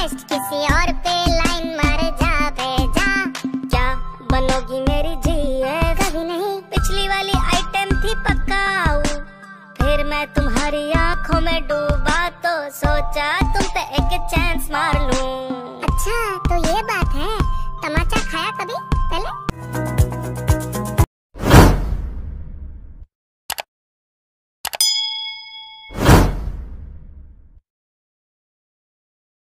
Best किसी और पे लाइन मार जा भेजा। क्या बनोगी मेरी जीएफ? कभी नहीं। पिछली वाली आइटम थी पक्का आऊं, फिर मैं तुम्हारी आंखों में डूबा तो सोचा तुम पे एक चांस मार लूं। अच्छा तो ये बात है, तमाचा खाया कभी पहले?